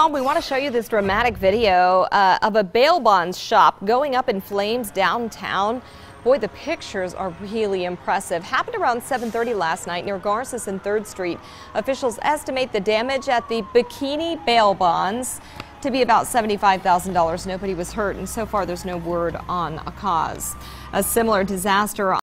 We want to show you this dramatic video of a bail bonds shop going up in flames downtown. Boy, the pictures are really impressive. Happened around 7:30 last night near Garces and 3rd Street. Officials estimate the damage at the Bikini bail bonds to be about $75,000. Nobody was hurt, and so far there's no word on a cause. A similar disaster